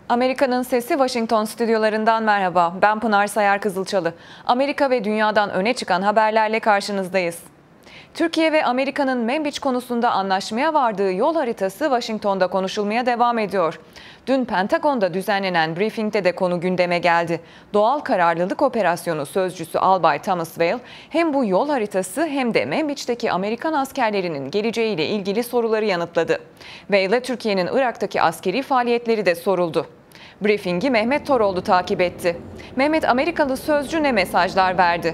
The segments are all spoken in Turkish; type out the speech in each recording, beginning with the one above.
Amerika'nın Sesi Washington stüdyolarından merhaba. Ben Pınar Sayar Kızılçalı. Amerika ve dünyadan öne çıkan haberlerle karşınızdayız. Türkiye ve Amerika'nın Manbij konusunda anlaşmaya vardığı yol haritası Washington'da konuşulmaya devam ediyor. Dün Pentagon'da düzenlenen briefingde de konu gündeme geldi. Doğal Kararlılık Operasyonu sözcüsü Albay Thomas Whale hem bu yol haritası hem de Manbij'teki Amerikan askerlerinin geleceğiyle ilgili soruları yanıtladı. Whale'e Türkiye'nin Irak'taki askeri faaliyetleri de soruldu. Briefingi Mehmet Toroğlu takip etti. Mehmet, Amerikalı sözcü ne mesajlar verdi?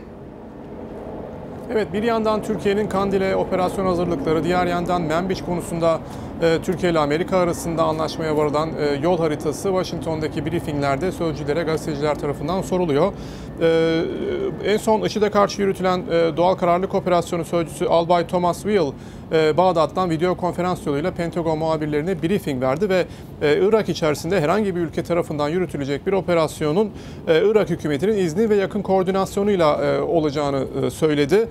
Evet, bir yandan Türkiye'nin Kandil'e operasyon hazırlıkları, diğer yandan Manbij konusunda Türkiye ile Amerika arasında anlaşmaya varılan yol haritası Washington'daki briefinglerde sözcülere, gazeteciler tarafından soruluyor. En son IŞİD'e karşı yürütülen Doğal Kararlılık Operasyonu sözcüsü Albay Thomas Whale, Bağdat'tan video konferans yoluyla Pentagon muhabirlerine briefing verdi ve Irak içerisinde herhangi bir ülke tarafından yürütülecek bir operasyonun Irak hükümetinin izni ve yakın koordinasyonuyla olacağını söyledi.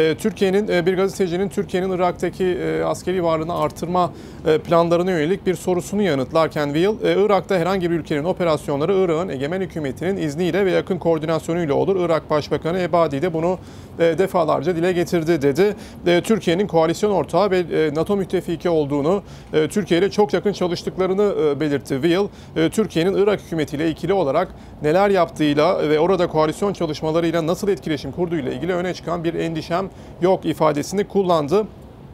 Bir gazetecinin Türkiye'nin Irak'taki askeri varlığını artırma planlarına yönelik bir sorusunu yanıtlarken Whale, Irak'ta herhangi bir ülkenin operasyonları Irak'ın egemen hükümetinin izniyle ve yakın koordinasyonuyla olur. Irak Başbakanı Ebadi de bunu defalarca dile getirdi dedi. Türkiye'nin koalisyon ortağı ve NATO müttefiki olduğunu, Türkiye ile çok yakın çalıştıklarını belirtti Whale. Türkiye'nin Irak hükümetiyle ikili olarak neler yaptığıyla ve orada koalisyon çalışmalarıyla nasıl etkileşim kurduğuyla ilgili öne çıkan bir endişem yok ifadesini kullandı.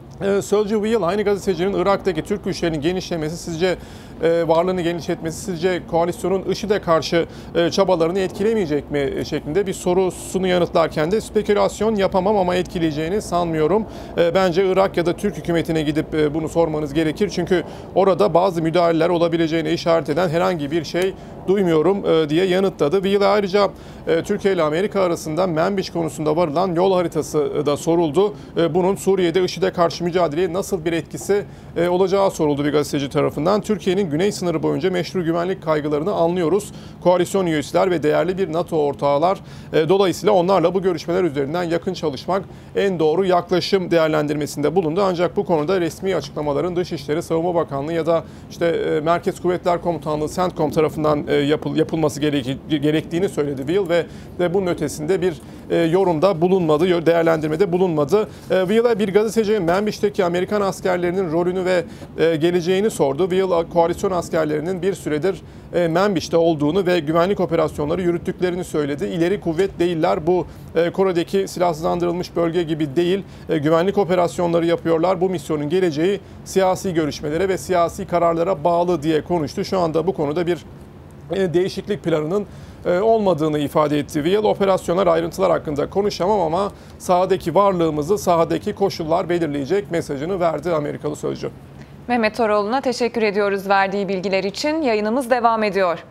Sözcü Whale aynı gazetecinin Irak'taki Türk güçlerinin genişlemesi sizce varlığını genişletmesi sizce koalisyonun IŞİD'e karşı çabalarını etkilemeyecek mi şeklinde bir sorusunu yanıtlarken de spekülasyon yapamam ama etkileyeceğini sanmıyorum. Bence Irak ya da Türk hükümetine gidip bunu sormanız gerekir. Çünkü orada bazı müdahaleler olabileceğine işaret eden herhangi bir şey duymuyorum diye yanıtladı. Whale ayrıca Türkiye ile Amerika arasında Manbij konusunda varılan yol haritası da soruldu. Bunun Suriye'de IŞİD'e karşı mücadeleye nasıl bir etkisi olacağı soruldu bir gazeteci tarafından. Türkiye'nin güney sınırı boyunca meşru güvenlik kaygılarını anlıyoruz. Koalisyon üyesiler ve değerli bir NATO ortağılar. Dolayısıyla onlarla bu görüşmeler üzerinden yakın çalışmak en doğru yaklaşım değerlendirmesinde bulundu. Ancak bu konuda resmi açıklamaların Dışişleri, Savunma Bakanlığı ya da Merkez Kuvvetler Komutanlığı CENTCOM tarafından yapılması gerektiğini söyledi Whale ve bunun ötesinde bir yorumda bulunmadı, değerlendirmede bulunmadı. Whale'a bir gazeteci Manbij'teki Amerikan askerlerinin rolünü ve geleceğini sordu. Whale, koalisyon askerlerinin bir süredir Manbij'te olduğunu ve güvenlik operasyonları yürüttüklerini söyledi. İleri kuvvet değiller. Bu Kore'deki silahsızlandırılmış bölge gibi değil. Güvenlik operasyonları yapıyorlar. Bu misyonun geleceği siyasi görüşmelere ve siyasi kararlara bağlı diye konuştu. Şu anda bu konuda bir değişiklik planının olmadığını ifade etti Whale. Operasyonlar, ayrıntılar hakkında konuşamam ama sahadaki varlığımızı sahadaki koşullar belirleyecek mesajını verdi Amerikalı sözcü. Mehmet Toroğlu'na teşekkür ediyoruz verdiği bilgiler için. Yayınımız devam ediyor.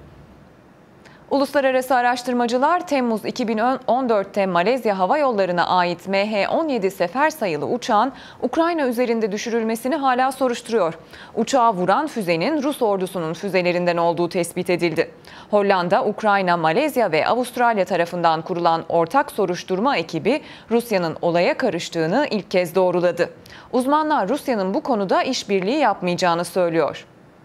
Uluslararası araştırmacılar Temmuz 2014'te Malezya Hava Yolları'na ait MH-17 sefer sayılı uçağın Ukrayna üzerinde düşürülmesini hala soruşturuyor. Uçağı vuran füzenin Rus ordusunun füzelerinden olduğu tespit edildi. Hollanda, Ukrayna, Malezya ve Avustralya tarafından kurulan ortak soruşturma ekibi Rusya'nın olaya karıştığını ilk kez doğruladı. Uzmanlar Rusya'nın bu konuda işbirliği yapmayacağını söylüyor.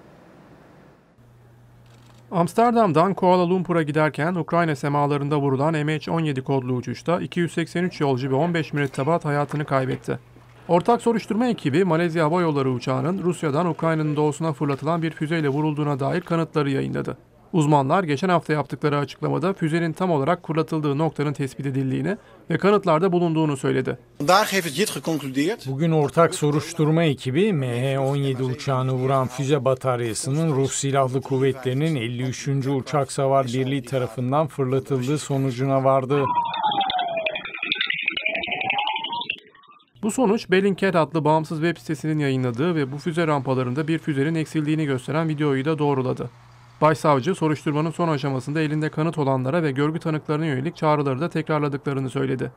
Amsterdam'dan Kuala Lumpur'a giderken Ukrayna semalarında vurulan MH-17 kodlu uçuşta 283 yolcu ve 15 mürettebat hayatını kaybetti. Ortak soruşturma ekibi Malezya Hava Yolları uçağının Rusya'dan Ukrayna'nın doğusuna fırlatılan bir füzeyle vurulduğuna dair kanıtları yayınladı. Uzmanlar geçen hafta yaptıkları açıklamada füzenin tam olarak fırlatıldığı noktanın tespit edildiğini ve kanıtlarda bulunduğunu söyledi. Bugün ortak soruşturma ekibi MH-17 uçağını vuran füze bataryasının Rus Silahlı Kuvvetleri'nin 53. Uçak Savar Birliği tarafından fırlatıldığı sonucuna vardı. Bu sonuç Bellingcat adlı bağımsız web sitesinin yayınladığı ve bu füze rampalarında bir füzenin eksildiğini gösteren videoyu da doğruladı. Başsavcı, soruşturmanın son aşamasında elinde kanıt olanlara ve görgü tanıklarına yönelik çağrıları da tekrarladıklarını söyledi.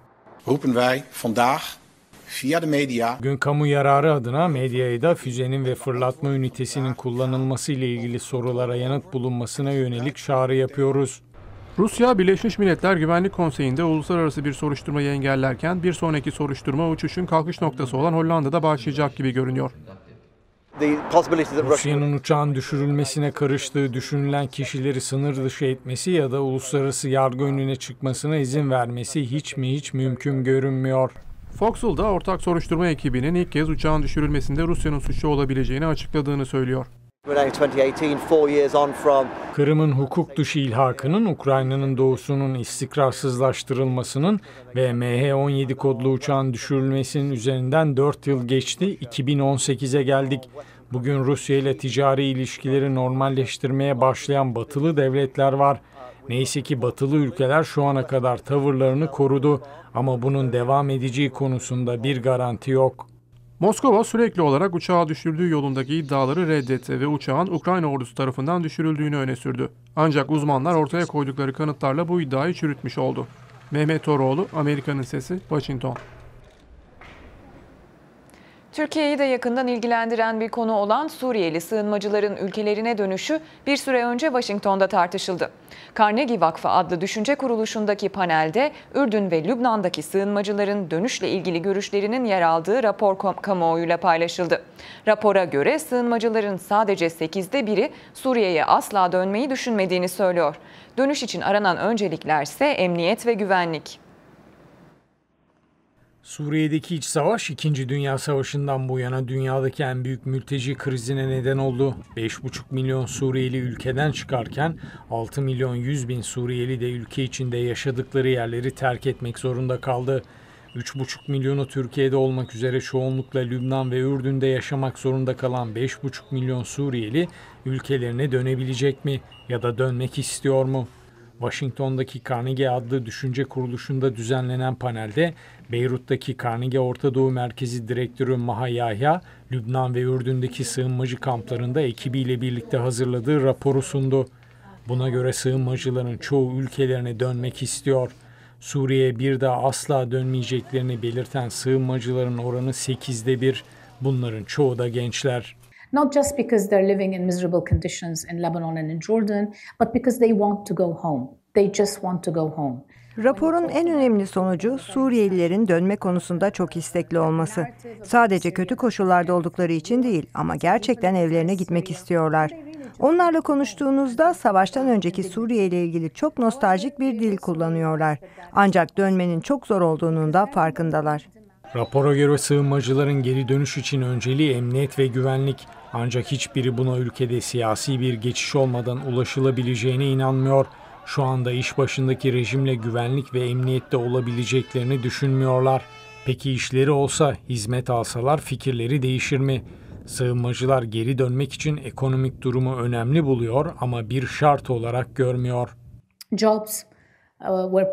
Bugün kamu yararı adına medyaya da füzenin ve fırlatma ünitesinin kullanılması ile ilgili sorulara yanıt bulunmasına yönelik çağrı yapıyoruz. Rusya, Birleşmiş Milletler Güvenlik Konseyi'nde uluslararası bir soruşturmayı engellerken bir sonraki soruşturma uçuşun kalkış noktası olan Hollanda'da başlayacak gibi görünüyor. Rusya'nın uçağın düşürülmesine karıştığı düşünülen kişileri sınır dışı etmesi ya da uluslararası yargı önüne çıkmasına izin vermesi hiç mümkün görünmüyor. Foxall da ortak soruşturma ekibinin ilk kez uçağın düşürülmesinde Rusya'nın suçlu olabileceğini açıkladığını söylüyor. Kırım'ın hukuk dışı ilhakının, Ukrayna'nın doğusunun istikrarsızlaştırılmasının ve MH17 kodlu uçağın düşürülmesinin üzerinden 4 yıl geçti, 2018'e geldik. Bugün Rusya ile ticari ilişkileri normalleştirmeye başlayan batılı devletler var. Neyse ki batılı ülkeler şu ana kadar tavırlarını korudu ama bunun devam edeceği konusunda bir garanti yok. Moskova sürekli olarak uçağı düşürdüğü yolundaki iddiaları reddetti ve uçağın Ukrayna ordusu tarafından düşürüldüğünü öne sürdü. Ancak uzmanlar ortaya koydukları kanıtlarla bu iddiayı çürütmüş oldu. Mehmet Toroğlu, Amerika'nın Sesi, Washington. Türkiye'yi de yakından ilgilendiren bir konu olan Suriyeli sığınmacıların ülkelerine dönüşü bir süre önce Washington'da tartışıldı. Carnegie Vakfı adlı düşünce kuruluşundaki panelde Ürdün ve Lübnan'daki sığınmacıların dönüşle ilgili görüşlerinin yer aldığı rapor kamuoyuyla paylaşıldı. Rapora göre sığınmacıların sadece 8'de biri Suriye'ye asla dönmeyi düşünmediğini söylüyor. Dönüş için aranan önceliklerse emniyet ve güvenlik. Suriye'deki iç savaş 2. Dünya Savaşı'ndan bu yana dünyadaki en büyük mülteci krizine neden oldu. 5,5 milyon Suriyeli ülkeden çıkarken 6 milyon 100 bin Suriyeli de ülke içinde yaşadıkları yerleri terk etmek zorunda kaldı. 3,5 milyonu Türkiye'de olmak üzere çoğunlukla Lübnan ve Ürdün'de yaşamak zorunda kalan 5,5 milyon Suriyeli ülkelerine dönebilecek mi ya da dönmek istiyor mu? Washington'daki Carnegie adlı düşünce kuruluşunda düzenlenen panelde Beyrut'taki Carnegie Orta Doğu Merkezi Direktörü Maha Yahya, Lübnan ve Ürdün'deki sığınmacı kamplarında ekibiyle birlikte hazırladığı raporu sundu. Buna göre sığınmacıların çoğu ülkelerine dönmek istiyor. Suriye'ye bir daha asla dönmeyeceklerini belirten sığınmacıların oranı 8'de 1. Bunların çoğu da gençler. Not just because they're living in miserable conditions in Lebanon and in Jordan, but because they want to go home. They just want to go home. Raporun en önemli sonucu Suriyelilerin dönme konusunda çok istekli olması. Sadece kötü koşullarda oldukları için değil ama gerçekten evlerine gitmek istiyorlar. Onlarla konuştuğunuzda savaştan önceki Suriye ile ilgili çok nostaljik bir dil kullanıyorlar. Ancak dönmenin çok zor olduğunun da farkındalar. Rapora göre sığınmacıların geri dönüş için önceliği emniyet ve güvenlik. Ancak hiçbiri buna ülkede siyasi bir geçiş olmadan ulaşılabileceğine inanmıyor. Şu anda iş başındaki rejimle güvenlik ve emniyette olabileceklerini düşünmüyorlar. Peki işleri olsa, hizmet alsalar fikirleri değişir mi? Sığınmacılar geri dönmek için ekonomik durumu önemli buluyor ama bir şart olarak görmüyor. Jobs were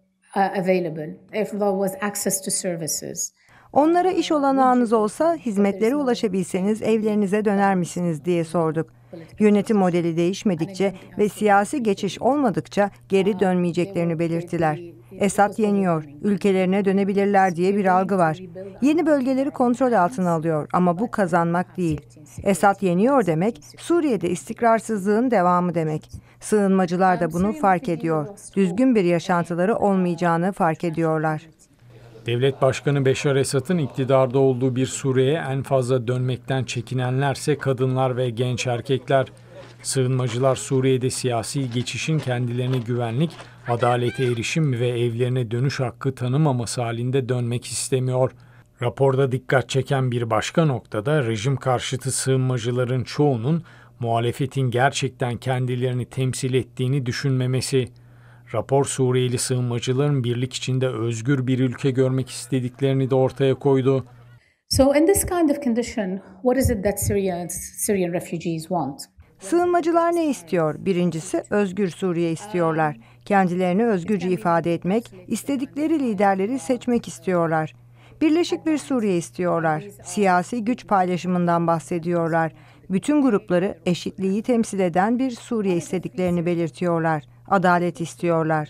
available if there was access to services. Onlara iş olanağınız olsa, hizmetlere ulaşabilseniz evlerinize döner misiniz diye sorduk. Yönetim modeli değişmedikçe ve siyasi geçiş olmadıkça geri dönmeyeceklerini belirttiler. Esad yeniyor, ülkelerine dönebilirler diye bir algı var. Yeni bölgeleri kontrol altına alıyor ama bu kazanmak değil. Esad yeniyor demek, Suriye'de istikrarsızlığın devamı demek. Sığınmacılar da bunu fark ediyor. Düzgün bir yaşantıları olmayacağını fark ediyorlar. Devlet Başkanı Beşar Esad'ın iktidarda olduğu bir Suriye'ye en fazla dönmekten çekinenlerse kadınlar ve genç erkekler. Sığınmacılar Suriye'de siyasi geçişin kendilerine güvenlik, adalete erişim ve evlerine dönüş hakkı tanımaması halinde dönmek istemiyor. Raporda dikkat çeken bir başka noktada rejim karşıtı sığınmacıların çoğunun muhalefetin gerçekten kendilerini temsil ettiğini düşünmemesi. Rapor Suriyeli sığınmacıların birlik içinde özgür bir ülke görmek istediklerini de ortaya koydu. So in this kind of condition, what is it that Syrian refugees want? Sığınmacılar ne istiyor? Birincisi özgür Suriye istiyorlar. Kendilerini özgürce ifade etmek, istedikleri liderleri seçmek istiyorlar. Birleşik bir Suriye istiyorlar. Siyasi güç paylaşımından bahsediyorlar. Bütün grupları eşitliği temsil eden bir Suriye istediklerini belirtiyorlar. Adalet istiyorlar.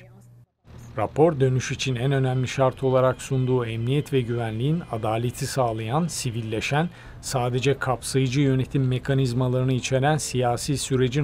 Rapor dönüş için en önemli şart olarak sunduğu emniyet ve güvenliğin adaleti sağlayan, sivilleşen, sadece kapsayıcı yönetim mekanizmalarını içeren siyasi sürecin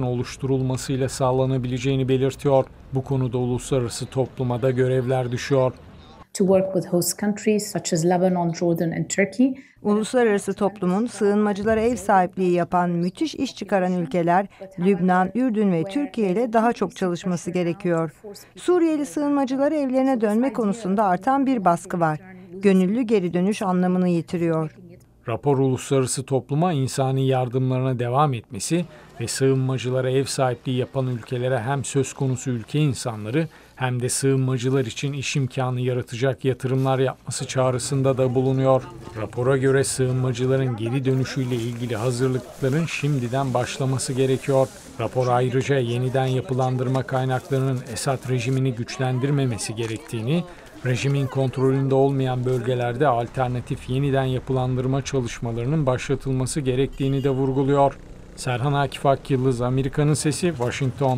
oluşturulmasıyla sağlanabileceğini belirtiyor. Bu konuda uluslararası topluma da görevler düşüyor. to work with host countries such as Lebanon, Jordan and Turkey. Uluslararası toplumun sığınmacılara ev sahipliği yapan müthiş iş çıkaran ülkeler Lübnan, Ürdün ve Türkiye ile daha çok çalışması gerekiyor. Suriyeli sığınmacılara evlerine dönme konusunda artan bir baskı var. Gönüllü geri dönüş anlamını yitiriyor. Rapor uluslararası topluma insani yardımlarına devam etmesi ve sığınmacılara ev sahipliği yapan ülkelere hem söz konusu ülke insanları hem de sığınmacılar için iş imkanı yaratacak yatırımlar yapması çağrısında da bulunuyor. Rapora göre sığınmacıların geri dönüşüyle ilgili hazırlıkların şimdiden başlaması gerekiyor. Rapor ayrıca yeniden yapılandırma kaynaklarının Esad rejimini güçlendirmemesi gerektiğini, rejimin kontrolünde olmayan bölgelerde alternatif yeniden yapılandırma çalışmalarının başlatılması gerektiğini de vurguluyor. Serhan Akif Akyıldız, Amerika'nın Sesi, Washington.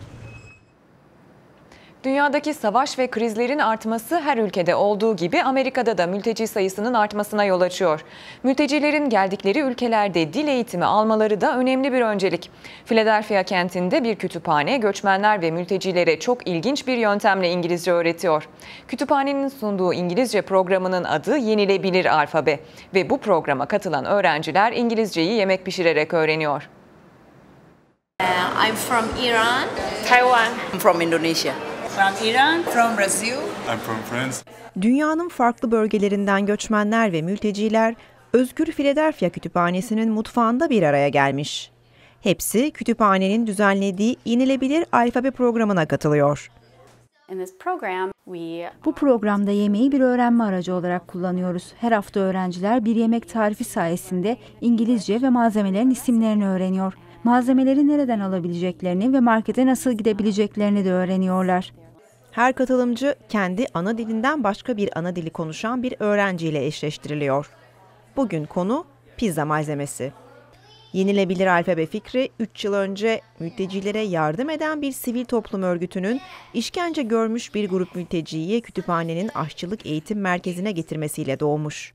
Dünyadaki savaş ve krizlerin artması her ülkede olduğu gibi Amerika'da da mülteci sayısının artmasına yol açıyor. Mültecilerin geldikleri ülkelerde dil eğitimi almaları da önemli bir öncelik. Philadelphia kentinde bir kütüphane göçmenler ve mültecilere çok ilginç bir yöntemle İngilizce öğretiyor. Kütüphanenin sunduğu İngilizce programının adı Yenilebilir Alfabe ve bu programa katılan öğrenciler İngilizceyi yemek pişirerek öğreniyor. I'm from Iran. Taiwan. I'm from Indonesia. From Iran. From Brazil. I'm from France. Dünyanın farklı bölgelerinden göçmenler ve mülteciler Özgür Philadelphia Kütüphanesi'nin mutfağında bir araya gelmiş. Hepsi kütüphanenin düzenlediği Yenilebilir Alfabe programına katılıyor. Bu programda yemeği bir öğrenme aracı olarak kullanıyoruz. Her hafta öğrenciler bir yemek tarifi sayesinde İngilizce ve malzemelerin isimlerini öğreniyor. Malzemeleri nereden alabileceklerini ve markete nasıl gidebileceklerini de öğreniyorlar. Her katılımcı kendi ana dilinden başka bir ana dili konuşan bir öğrenciyle eşleştiriliyor. Bugün konu pizza malzemesi. Yenilebilir alfabe fikri 3 yıl önce mültecilere yardım eden bir sivil toplum örgütünün işkence görmüş bir grup mülteciyi kütüphanenin aşçılık eğitim merkezine getirmesiyle doğmuş.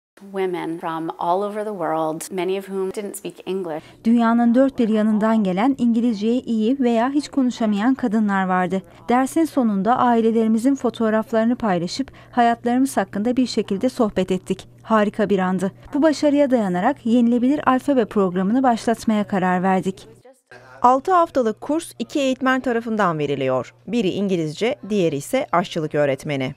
Dünyanın dört bir yanından gelen İngilizceyi iyi veya hiç konuşamayan kadınlar vardı. Dersin sonunda ailelerimizin fotoğraflarını paylaşıp hayatlarımız hakkında bir şekilde sohbet ettik. Harika bir andı. Bu başarıya dayanarak Yenilebilir Alfabe programını başlatmaya karar verdik. 6 haftalık kurs 2 eğitmen tarafından veriliyor. Biri İngilizce, diğeri ise aşçılık öğretmeni.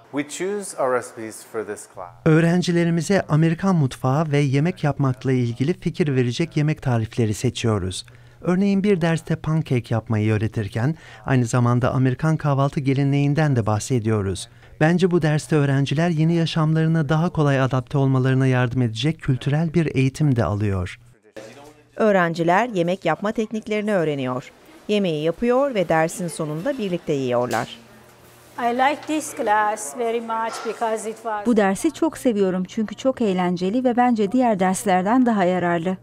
Öğrencilerimize Amerikan mutfağı ve yemek yapmakla ilgili fikir verecek yemek tarifleri seçiyoruz. Örneğin bir derste pankek yapmayı öğretirken aynı zamanda Amerikan kahvaltı geleneğinden de bahsediyoruz. Bence bu derste öğrenciler yeni yaşamlarına daha kolay adapte olmalarına yardım edecek kültürel bir eğitim de alıyor. Öğrenciler yemek yapma tekniklerini öğreniyor. Yemeği yapıyor ve dersin sonunda birlikte yiyorlar. Bu dersi çok seviyorum çünkü çok eğlenceli ve bence diğer derslerden daha yararlı.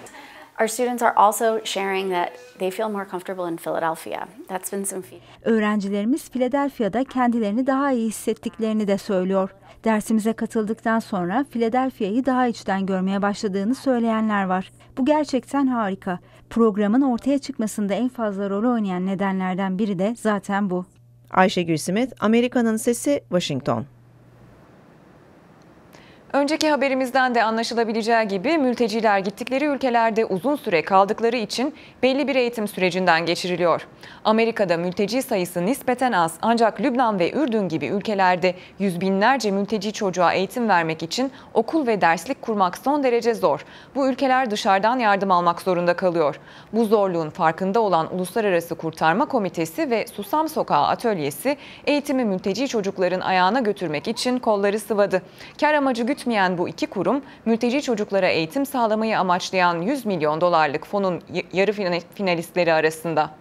Öğrencilerimiz Philadelphia'da kendilerini daha iyi hissettiklerini de söylüyor. Dersimize katıldıktan sonra Philadelphia'yı daha içten görmeye başladığını söyleyenler var. Bu gerçekten harika. Programın ortaya çıkmasında en fazla rol oynayan nedenlerden biri de zaten bu. Ayşegül Simit, Amerika'nın Sesi, Washington. Önceki haberimizden de anlaşılabileceği gibi mülteciler gittikleri ülkelerde uzun süre kaldıkları için belli bir eğitim sürecinden geçiriliyor. Amerika'da mülteci sayısı nispeten az ancak Lübnan ve Ürdün gibi ülkelerde yüz binlerce mülteci çocuğa eğitim vermek için okul ve derslik kurmak son derece zor. Bu ülkeler dışarıdan yardım almak zorunda kalıyor. Bu zorluğun farkında olan Uluslararası Kurtarma Komitesi ve Susam Sokağı Atölyesi eğitimi mülteci çocukların ayağına götürmek için kolları sıvadı. Kar amacı gütmeyen bu iki kurum, mülteci çocuklara eğitim sağlamayı amaçlayan 100 milyon dolarlık fonun yarı finalistleri arasında.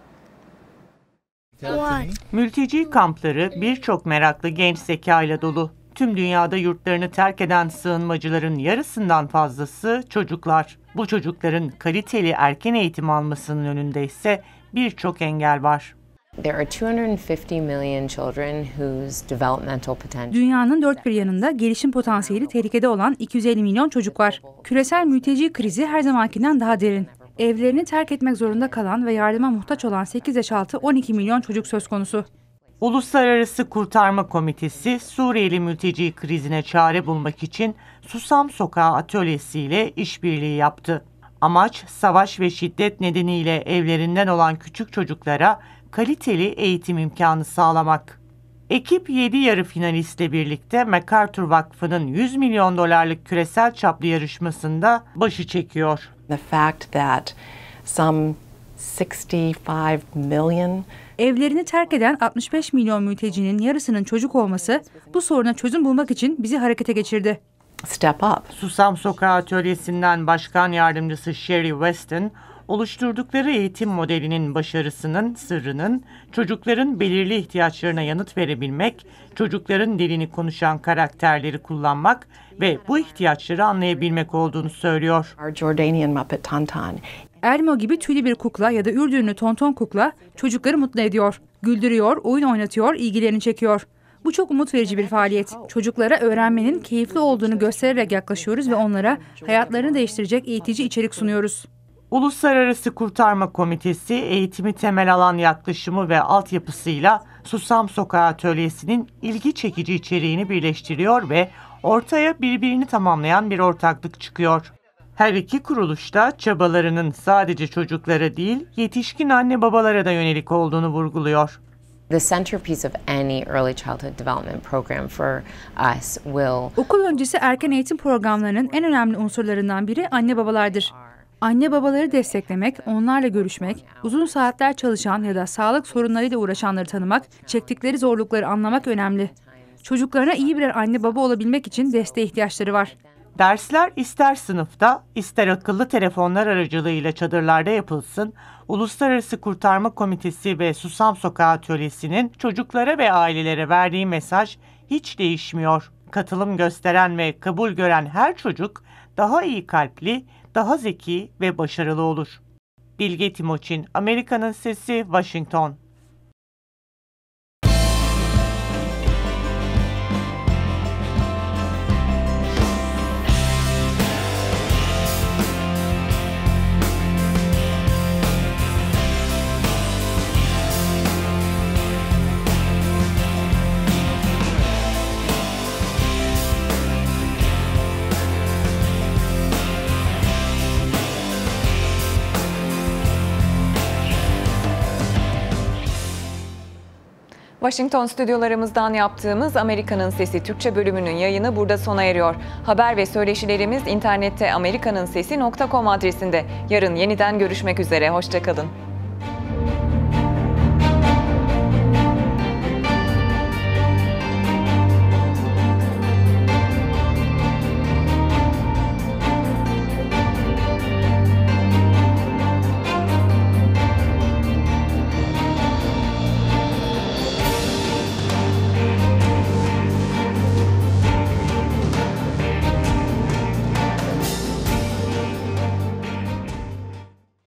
Mülteci kampları birçok meraklı genç zekayla dolu. Tüm dünyada yurtlarını terk eden sığınmacıların yarısından fazlası çocuklar. Bu çocukların kaliteli erken eğitim almasının önünde ise birçok engel var. Dünyanın dört bir yanında gelişim potansiyeli tehlikede olan 250 milyon çocuk var. Küresel mülteci krizi her zamankinden daha derin. Evlerini terk etmek zorunda kalan ve yardıma muhtaç olan 8 yaş altı 12 milyon çocuk söz konusu. Uluslararası Kurtarma Komitesi, Suriyeli mülteci krizine çare bulmak için Susam Sokağı Atölyesi ile işbirliği yaptı. Amaç, savaş ve şiddet nedeniyle evlerinden olan küçük çocuklara kaliteli eğitim imkanı sağlamak. Ekip 7 yarı finalistle birlikte MacArthur Vakfı'nın $100 milyon küresel çaplı yarışmasında başı çekiyor. The fact that some 65 million Evlerini terk eden 65 milyon mültecinin yarısının çocuk olması bu soruna çözüm bulmak için bizi harekete geçirdi. Step up. Susam Sokağı Atölyesi'nden Başkan Yardımcısı Sherry Weston, oluşturdukları eğitim modelinin başarısının sırrının çocukların belirli ihtiyaçlarına yanıt verebilmek, çocukların dilini konuşan karakterleri kullanmak ve bu ihtiyaçları anlayabilmek olduğunu söylüyor. Our Jordanian Muppet Tantan. Elmo gibi tüylü bir kukla ya da Ürdünlü tonton kukla çocukları mutlu ediyor, güldürüyor, oyun oynatıyor, ilgilerini çekiyor. Bu çok umut verici bir faaliyet. Çocuklara öğrenmenin keyifli olduğunu göstererek yaklaşıyoruz ve onlara hayatlarını değiştirecek eğitici içerik sunuyoruz. Uluslararası Kurtarma Komitesi eğitimi temel alan yaklaşımı ve altyapısıyla Susam Sokağı Atölyesi'nin ilgi çekici içeriğini birleştiriyor ve ortaya birbirini tamamlayan bir ortaklık çıkıyor. Her iki kuruluşta çabalarının sadece çocuklara değil, yetişkin anne babalara da yönelik olduğunu vurguluyor. The centerpiece of any early childhood development program for us will... Okul öncesi erken eğitim programlarının en önemli unsurlarından biri anne babalardır. Anne babaları desteklemek, onlarla görüşmek, uzun saatler çalışan ya da sağlık sorunlarıyla uğraşanları tanımak, çektikleri zorlukları anlamak önemli. Çocuklarına iyi birer anne baba olabilmek için desteğe ihtiyaçları var. Dersler ister sınıfta, ister akıllı telefonlar aracılığıyla çadırlarda yapılsın, Uluslararası Kurtarma Komitesi ve Susam Sokağı Atölyesi'nin çocuklara ve ailelere verdiği mesaj hiç değişmiyor. Katılım gösteren ve kabul gören her çocuk daha iyi kalpli, daha zeki ve başarılı olur. Bilge Timoçin, Amerika'nın Sesi, Washington. Washington stüdyolarımızdan yaptığımız Amerika'nın Sesi Türkçe bölümünün yayını burada sona eriyor. Haber ve söyleşilerimiz internette amerikanunsesi.com adresinde. Yarın yeniden görüşmek üzere. Hoşça kalın.